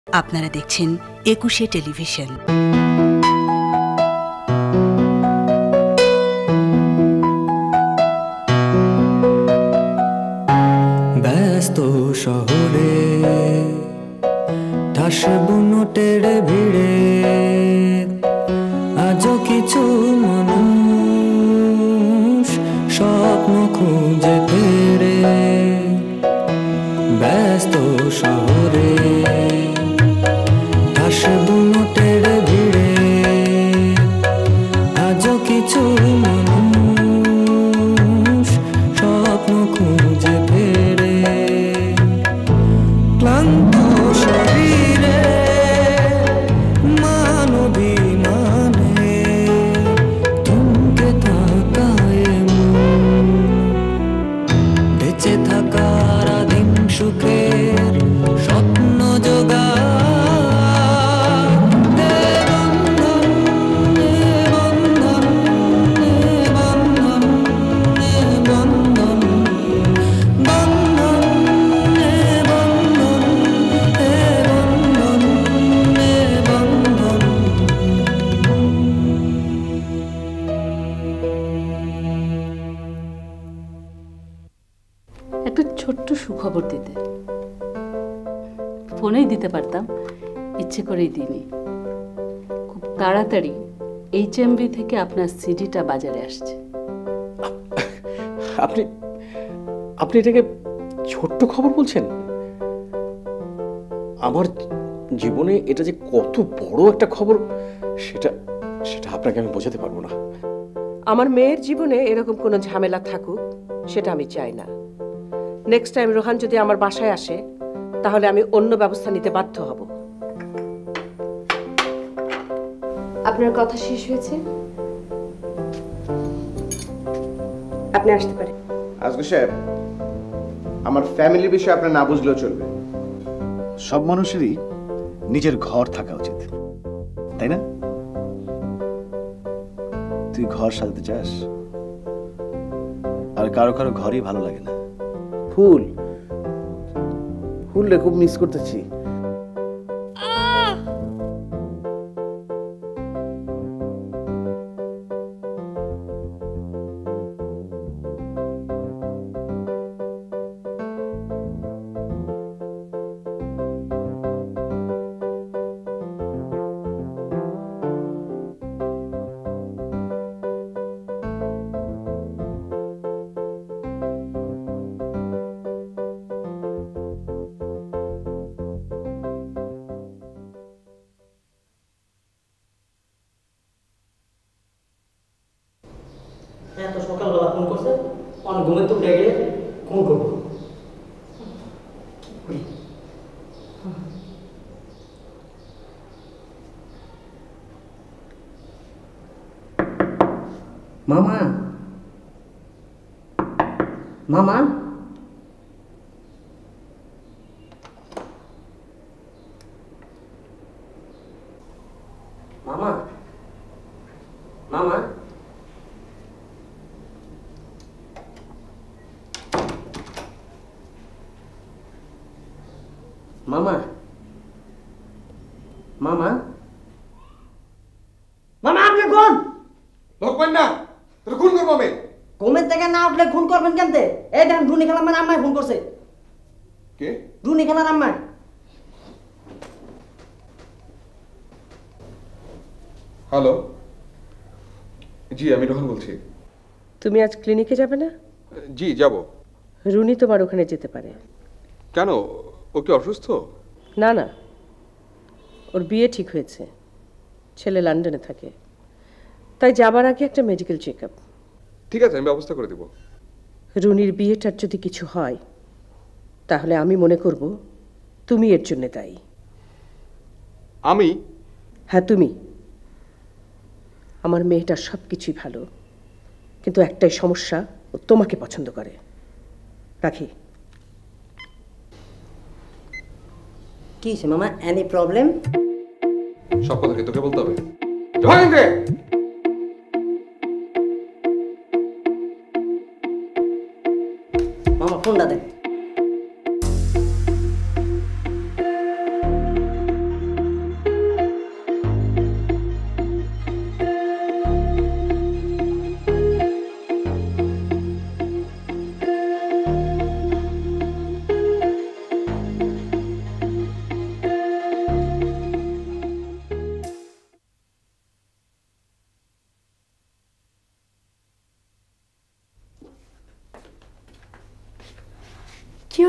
আপনারা দেখছেন একুশে টেলিভিশন। ব্যস্ত শহরে ঠাস বুনোটের ভিড়ে আজও কিছু মানুষ স্বপ্ন খুঁজে ফেরে। ব্যস্ত শহরে ঠাস বুনোটের ভিড়ে আজও কিছু মানুষ স্বপ্ন খুঁজে ফেরে। ক্লান্ত শরীরে মানবিমানে থমকে থাকায় বেঁচে থাকার আদিম সুখের স্বপ্ন জোগা একটা ছোট্ট সুখবর দিতে ফোনেই দিতে পারতাম, ইচ্ছে করেই দিইনি। খুব তাড়াতাড়ি HMV থেকে আপনার সিডিটা বাজারে আসছে। আপনি আপনি এটাকে ছোট্ট খবর বলছেন? আমার জীবনে এটা যে কত বড় একটা খবর সেটা সেটা আপনাকে আমি বোঝাতে পারবো না। আমার মেয়ের জীবনে এরকম কোনো ঝামেলা থাকুক সেটা আমি চাই না। নেক্সট টাইম রোহান যদি আমার বাসায় আসে তাহলে আমি অন্য ব্যবস্থা নিতে বাধ্য হব। আপনার কথা শেষ হয়েছে, আপনি আসতে পারেন। আজকে সাহেব, আমার ফ্যামিলির বিষয়ে আপনার না বুঝলেও চলবে। সব মানুষেরই নিজের ঘর থাকা উচিত, তাই না? তুই ঘর সাজাতে চাস, আর কারো কারো ঘরই ভালো লাগে না। ফুল ফুলরে খুব মিস করতেছি। এত সকালবেলা ফোন করছে, অনেক ঘুমের তো উঠে গেলে ফোন করবো। মামা মামা মামা মামা মামা মামা মামা আপনি কোন লোকবেন না, তোর খুন করবো আমি। ঘুমের থেকে না উঠলে খুন করবেন কেনতে? এই দেখেন রুনি খেলার মানে আম্মায় ফোন করছে। কে? রুনি খেলার আম্মায়। হ্যালো, জি আমি রোহন বলছি। তুমি আজ ক্লিনিকে যাবে না? জি যাব। রুনি তোমার ওখানে যেতে পারে। কেন, ও কি অসুস্থ? না না, ওর বিয়ে ঠিক হয়েছে, ছেলে লন্ডনে থাকে, তাই যাবার আগে একটা মেডিকেল চেক আপ। ঠিক আছে, আমি ব্যবস্থা করে দেব। রুনির বিয়েটার যদি কিছু হয় তাহলে আমি মনে করব তুমি এর জন্য দায়ী। আমি? হ্যাঁ তুমি। আমার মেয়েটার সব কিছুই ভালো, কিন্তু একটাই সমস্যা, ও তোমাকে পছন্দ করে। রাখি। কি মামা, এনি প্রবলেম? সব কথা কি তোকে বলতে হবে? মামা ফোনটা দেন।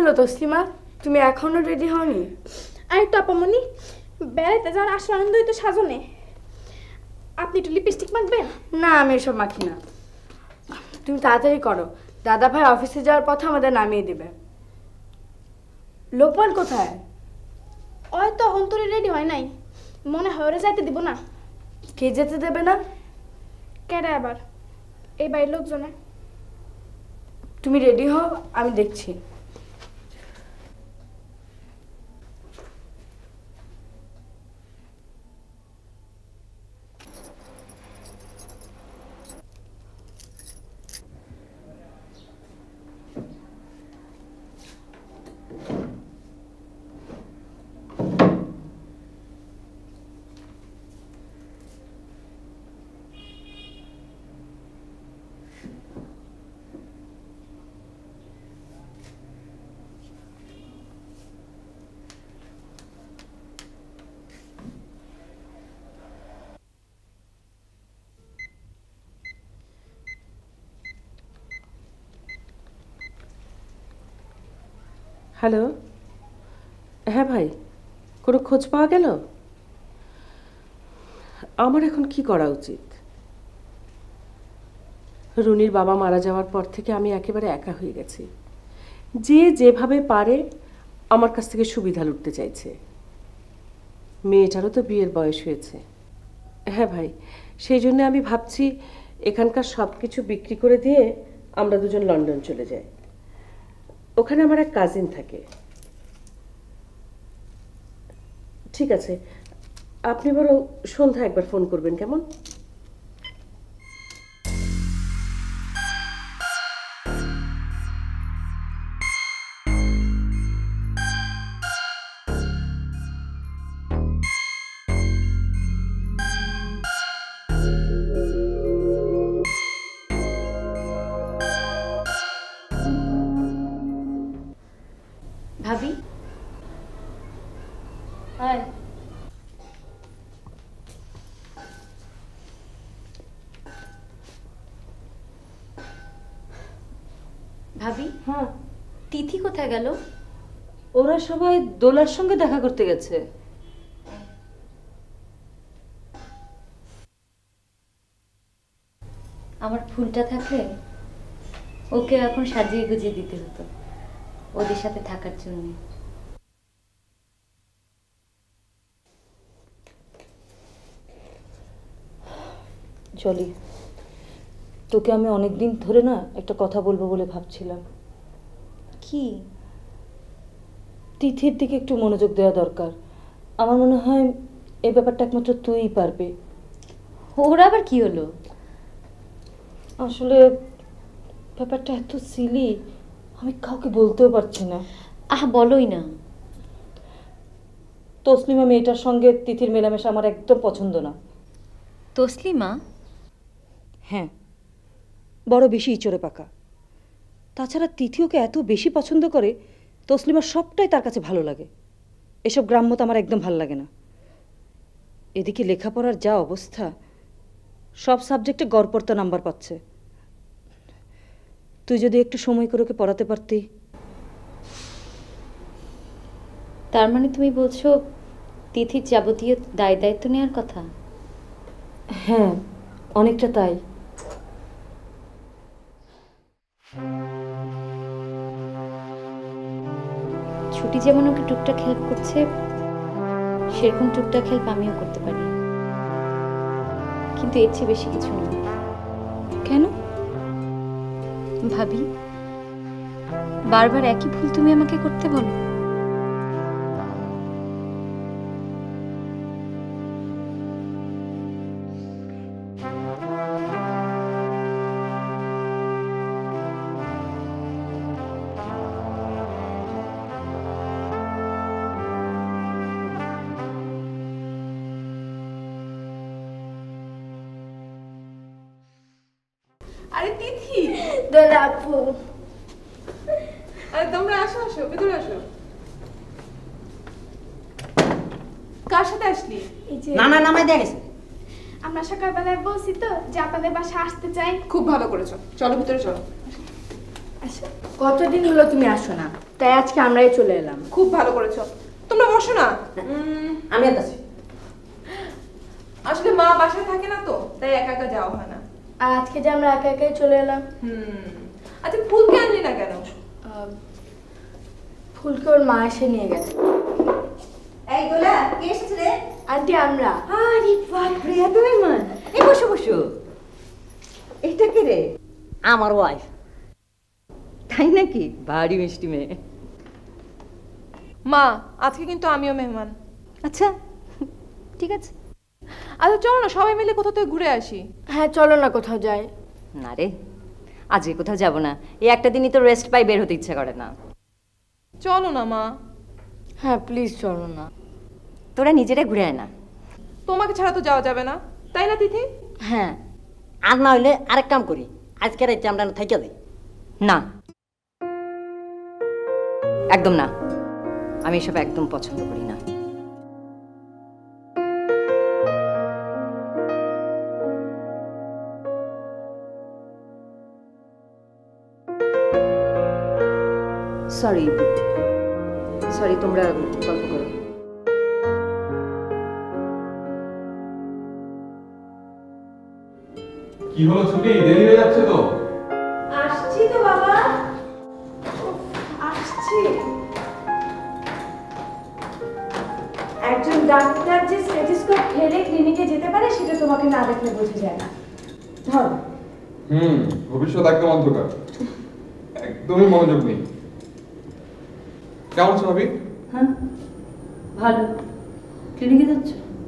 হলো তসলিমা, তুমি এখনো রেডি হওনি? আরে টাপামনি, বেড়াইতে যাওয়ার আসল আনন্দই তো সাজনে। আপনি একটু লিপস্টিক মাখবেন? না, আমি এসব মাখি না। তুমি তাড়াতাড়ি করো, দাদা ভাই অফিসে যাওয়ার পথে আমাদের নামিয়ে দেবে। লোকমান কোথায়? ওই তো অন্তরে রেডি হয় নাই, মনে হয় ওরা যাইতে দিব না। কে যেতে দেবে না? কেডা আবার? এই বাড়ির লোকজনে। তুমি রেডি হও, আমি দেখছি। হ্যালো, হ্যাঁ ভাই, কোনো খোঁজ পাওয়া গেল? আমার এখন কি করা উচিত? রুনির বাবা মারা যাওয়ার পর থেকে আমি একেবারে একা হয়ে গেছি। যে যেভাবে পারে আমার কাছ থেকে সুবিধা লুটতে চাইছে। মেয়েটারও তো বিয়ের বয়স হয়েছে। হ্যাঁ ভাই, সেই জন্য আমি ভাবছি এখানকার সব কিছু বিক্রি করে দিয়ে আমরা দুজন লন্ডন চলে যাই। ওখানে আমার এক কাজিন থাকে। ঠিক আছে, আপনি বরং সন্ধ্যা একবার ফোন করবেন, কেমন? ভাবি, হাই। ভাবি, হ্যাঁ, তিথি কোথায় গেল? ওরা সবাই দোলার সঙ্গে দেখা করতে গেছে। আমার ফুলটা থাকলে ওকে এখন সাজিয়ে গুজিয়ে দিতে হতো ওদের সাথে থাকার জন্য। চলি, তোকে আমি অনেক দিন ধরে না একটা কথা বলবো বলে ভাবছিলাম। কি? তিথির দিকে একটু মনোযোগ দেওয়া দরকার। আমার মনে হয় এই ব্যাপারটা একমাত্র তুইই পারবি। ওরা আবার কি হলো? আসলে ব্যাপারটা এত সিলি, আমি কাউকে বলতেও পারছি না। বলোই না। তসলিমা মেয়েটার সঙ্গে তিথির মেলামেশা আমার একদম পছন্দ না। তসলিমা? হ্যাঁ, বড় বেশি ইচড়ে পাকা। তাছাড়া তিথি ওকে এত বেশি পছন্দ করে, তসলিমার সবটাই তার কাছে ভালো লাগে। এসব গ্রাম্যতা আমার একদম ভালো লাগে না। এদিকে লেখাপড়ার যা অবস্থা, সব সাবজেক্টে গড়পড়তা নাম্বার পাচ্ছে। তুই যদি একটু সময় করে ওকে পড়াতে পারতি। তার মানে তুমি বলছো তিথির যাবতীয় দায় দায়িত্ব নেওয়ার কথা? হ্যাঁ, অনেকটা তাই। ছুটি যেমন ওকে টুকটাক হেল্প করছে, সেরকম টুকটাক হেল্প আমিও করতে পারি, কিন্তু এর চেয়ে বেশি কিছু না। কেন? ভাবি, বারবার একই ভুল তুমি আমাকে করতে বলো। আরে তিথি, দোলা আপু, আরে তোমরা আসো আসো, ভিতরে আসো। কার সাথে আসলি? নানা নামাই দিয়ে গেছে। আমরা সকালবেলায় বলছি তো যে আপনাদের বাসা আসতে চাই। খুব ভালো করেছো, চলো ভিতরে চলো। আসো। কতদিন হলো তুমি আসো না, তাই আজকে আমরাই চলে এলাম। খুব ভালো করেছো। তোমরা বসো না। আমি আছি। আসলে মা বাসায় থাকে না তো, তাই একা একা যাওয়া হয় না। আর আজকে যে আমরা একা একাই চলে এলাম। আচ্ছা ফুলকে আনলি না কেন? ফুলকে ওর মা এসে নিয়ে গেছে। এই গোলা কে এসেছে রে? আন্টি আমরা। আরে বাপ রে, এত মেহমান। এই বসো বসো। এইটা কে রে? আমার ওয়াইফ। তাই নাকি? ভারী মিষ্টি মেয়ে। মা আজকে কিন্তু আমিও মেহমান। আচ্ছা ঠিক আছে। আচ্ছা চলো না সবাই মিলে কোথাও থেকে ঘুরে আসি। হ্যাঁ চলো না কোথাও যাই। না রে, আজকে কোথাও যাব না। এই একটা দিনই তো রেস্ট পাই, বের হতে ইচ্ছা করে না। চলো না মা। হ্যাঁ প্লিজ চলো না। তোরা নিজেরা ঘুরে আয় না। তোমাকে ছাড়া তো যাওয়া যাবে না, তাই না তিথি? হ্যাঁ, আর না হইলে আরেক কাম করি, আজকে রাইতে আমরা থাইকা যাই। না, একদম না, আমি এসব একদম পছন্দ করি না। সরি সরি, তোমরা গল্প করো। কি হলো ছুটি? দেরি হয়ে যাচ্ছে তো। আসছি তো বাবা, আসছি। একজন ডাক্তার যে স্টেথোস্কোপ ফেলে ক্লিনিকে যেতে পারে সেটা তোমাকে না দেখলে বোঝা যায় না। ধরো। ভবিষ্যৎ একদম অন্ধকার, একদমই মনোযোগ নেই। কেমন আছো ভাবি? হ্যাঁ ভালো। ক্লিনিকে যাচ্ছ?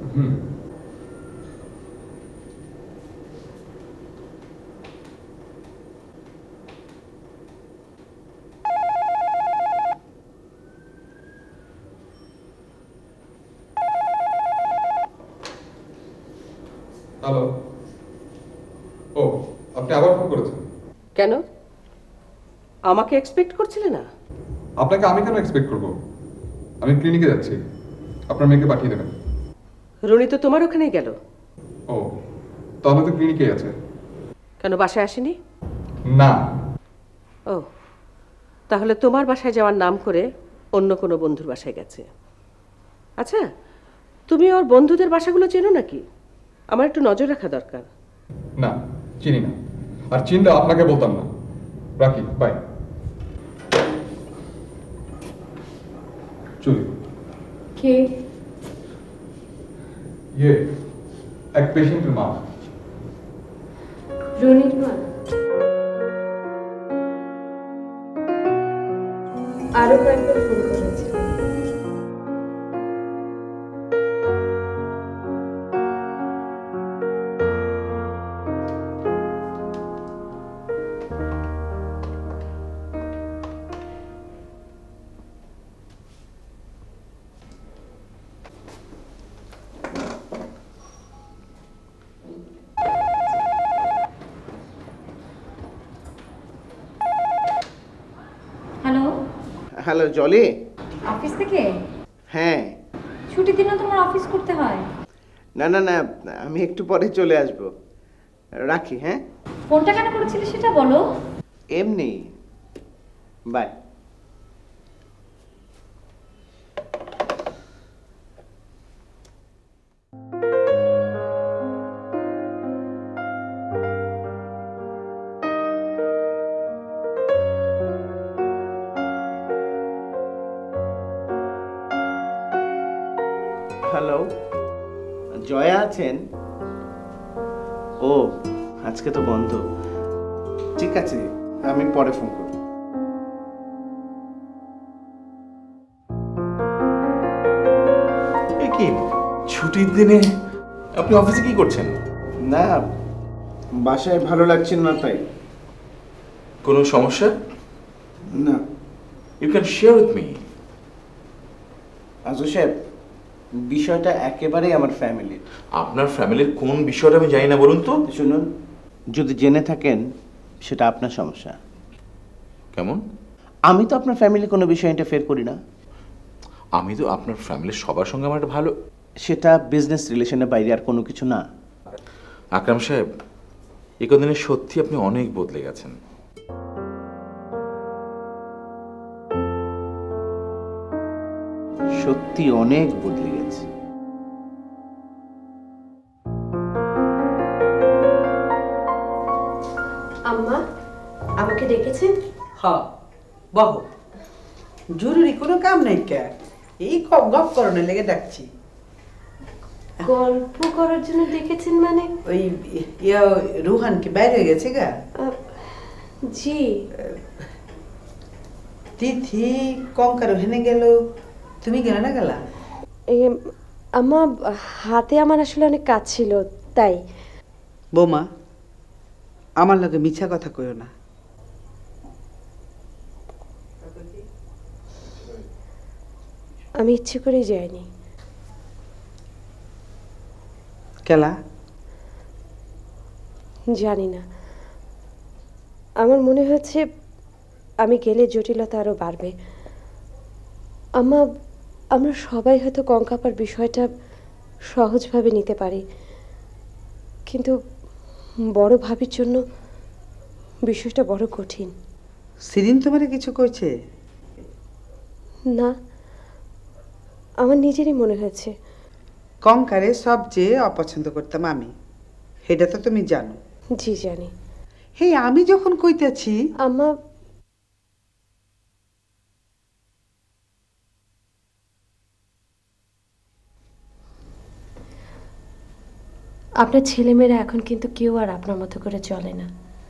হ্যালো। ও, আপনি আবার ফোন করেছেন? কেন, আমাকে এক্সপেক্ট করছিলে না? আপনাকে আমি কেন এক্সপেক্ট করব? আমি ক্লিনিকে যাচ্ছি, আপনার মেয়েকে পাঠিয়ে দেবেন। রনি তো তোমার ওখানেই গেল। ও, তাহলে তো ক্লিনিকেই আছে। কেন বাসায় আসেনি? না। ও, তাহলে তোমার বাসায় যাওয়ার নাম করে অন্য কোনো বন্ধুর বাসায় গেছে। আচ্ছা, তুমি ওর বন্ধুদের বাসাগুলো চেনো নাকি? আমার একটু নজর রাখা দরকার। না, চিনি না, আর চিনলে আপনাকে বলতাম না। রাখি, বাই। চলি। কে? ইয়ে, এক পেশেন্টের মা। রনির মা? আরো কয়েকবার ফোন করেছে। হ্যালো। হ্যালো জলি। অফিস থেকে? হ্যাঁ। ছুটির দিনে তোমার অফিস করতে হয়? না না না, আমি একটু পরে চলে আসব। রাখি। হ্যাঁ, ফোনটা কেন করেছিলে সেটা বলো। এমনি। বাই। হ্যালো, জয়া আছেন? ও, আজকে তো বন্ধ। ঠিক আছে, আমি পরে ফোন করব। কি ছুটির দিনে আপনি অফিসে কি করছেন? না, বাসায় ভালো লাগছে না তাই। কোনো সমস্যা? না। You can share with me. Aju সাহেব, বিষয়টা একেবারেই আমার ফ্যামিলি। আপনার ফ্যামিলির কোন বিষয়টা আমি জানি না, বলুন তো। শুনুন, যদি জেনে থাকেন সেটা আপনার সমস্যা। কেমন? আমি তো আপনার ফ্যামিলি কোনো বিষয়ে ইন্টারফেয়ার করি না। আমি তো আপনার ফ্যামিলির সবার সঙ্গে আমার একটা ভালো, সেটা বিজনেস রিলেশনের বাইরে আর কোনো কিছু না। আকরাম সাহেব, এই কদিনে সত্যি আপনি অনেক বদলে গেছেন। সত্যি অনেক বদলে গেছে। আম্মা আমাকে ডেকেছেন? হ্যাঁ বহ, জরুরি কোনো কাম নাই কে, এই গপ গপ করণের লেগে ডাকছি। গল্প করার জন্য ডেকেছেন মানে? ওই রুহান কি বাইরে গেছে গা? জি। তিথি কঙ্কার হেনে গেল, তুমি গেলে না গেলা? আম্মা হাতে আমার আসলে অনেক কাজ ছিল তাই। বৌমা আমার লগে মিছা কথা কইও না। আমি ইচ্ছে করেই যাইনি। কেলা? জানি না, আমার মনে হচ্ছে আমি গেলে জটিলতা আরো বাড়বে। আমরা সবাই হয়তো কঙ্কাপার বিষয়টা সহজভাবে নিতে পারি, কিন্তু বড় ভাবির জন্য বিষয়টা বড় কঠিন। সেদিন তোমার কিছু কইছে? না, আমার নিজেরই মনে হয়েছে। কঙ্কারে সবচেয়ে অপছন্দ করতাম আমি, সেটা তো তুমি জানো। জি জানি। হে আমি যখন কইতেছি আম্মা, আপনার ছেলেমেয়েরা এখন কিন্তু কেউ আর আপনার মতো করে চলে না।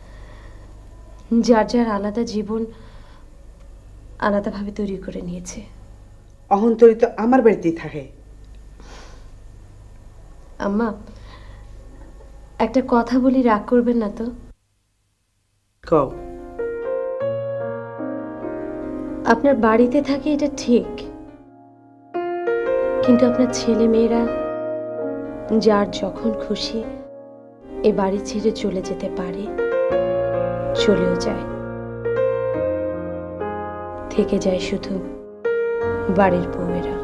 যার যার আলাদা জীবন আলাদাভাবে তৈরি করে নিয়েছে। অহন্তরী তো আমার বাড়িতেই থাকে। আম্মা একটা কথা বলি, রাগ করবেন না তো? কও। আপনার বাড়িতে থাকে এটা ঠিক, কিন্তু আপনার ছেলে মেয়েরা যার যখন খুশি এ বাড়ি ছেড়ে চলে যেতে পারে, চলেও যায়। থেকে যায় শুধু বাড়ির বউয়েরা।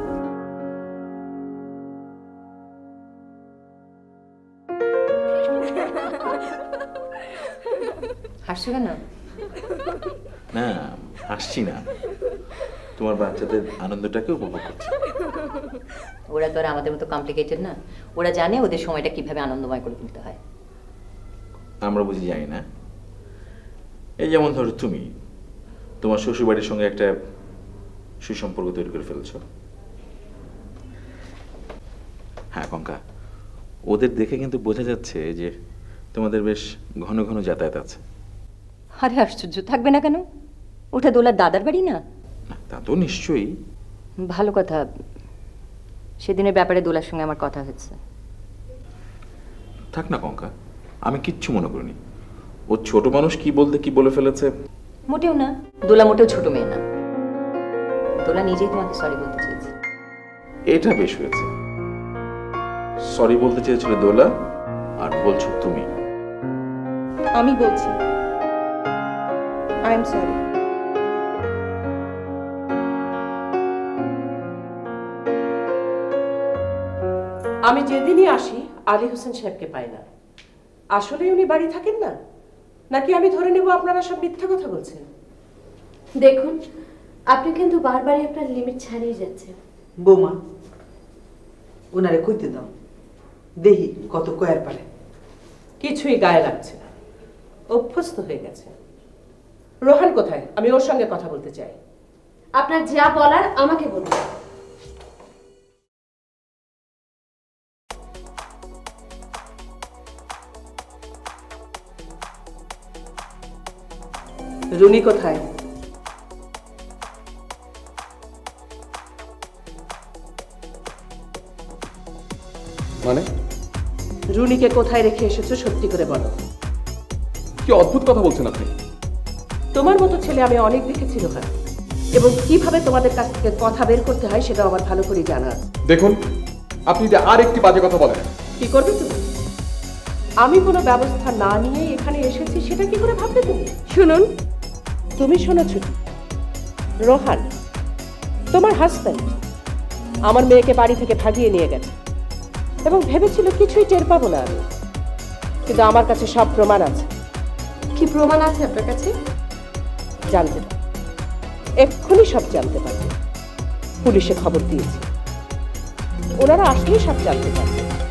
হাসছো কেন? না হাসছি না, তোমার বাচ্চাদের আনন্দটাকে উপভোগ করছি। ওরা তো আর আমাদের মতো কমপ্লিকেটেড না, ওরা জানে ওদের সময়টা কিভাবে আনন্দময় করে তুলতে হয়। আমরা বুঝি জানি না। এই যেমন ধরো তুমি তোমার শ্বশুরবাড়ির সঙ্গে একটা সুসম্পর্ক তৈরি করে ফেলছো। হ্যাঁ কঙ্কা, ওদের দেখে কিন্তু বোঝা যাচ্ছে যে তোমাদের বেশ ঘন ঘন যাতায়াত আছে। আরে আশ্চর্য, থাকবে না কেন? ওটা দোলার দাদার বাড়ি না? তা তো নিশ্চয়ই। ভালো কথা, সেদিনের ব্যাপারে দোলার সঙ্গে আমার কথা হচ্ছে। থাক না কঙ্কা, আমি কিচ্ছু মনে করিনি। ও ছোট মানুষ কি বলতে কি বলে ফেলেছে। মোটেও না, দোলা মোটেও ছোট মেয়ে না। দোলা নিজেই তোমাকে সরি বলতে চেয়েছে। এটা বেশ হয়েছে। সরি বলতে চেয়েছিল দোলা, আর বলছো তুমি। আমি বলছি আই এম সরি। আমি যেদিনই আসি আলী হোসেন সাহেবকে পাই না। আসলে উনি বাড়ি থাকেন না, নাকি আমি ধরে নেব আপনারা সব মিথ্যা কথা বলছেন? দেখুন, আপনি কিন্তু বারবারই আপনার লিমিট ছাড়িয়ে যাচ্ছেন। বৌমা ওনারে কইতে দাও, দেহি কত কয়ার পারে। কিছুই গায়ে লাগছে না, অভ্যস্ত হয়ে গেছে। রোহান কোথায়? আমি ওর সঙ্গে কথা বলতে চাই। আপনার যা বলার আমাকে বলুন। রুনি কোথায়? মানে? রুনিকে কোথায় রেখে এসেছো সত্যি করে বলো। কি অদ্ভুত কথা বলছেন আপনি। তোমার মতো ছেলে আমি অনেক দেখেছি রোহান, এবং কিভাবে তোমাদের কাছ থেকে কথা বের করতে হয় সেটা আমার ভালো করে জানা আছে। দেখুন, আপনি যে আর একটি বাজে কথা বলেন। কি করবে তুমি? আমি কোনো ব্যবস্থা না নিয়ে এখানে এসেছি সেটা কি করে ভাববে তুমি? শুনুন, তুমি শোনাচ্ছ, রোহান তোমার হাজব্যান্ড আমার মেয়েকে বাড়ি থেকে ভাগিয়ে নিয়ে গেছে এবং ভেবেছিল কিছুই টের পাবো না আমি, কিন্তু আমার কাছে সব প্রমাণ আছে। কি প্রমাণ আছে আপনার কাছে? জানতে পারো, এক্ষুনি সব জানতে পারবে। পুলিশে খবর দিয়েছি, ওনারা আসলেই সব জানতে পারবে।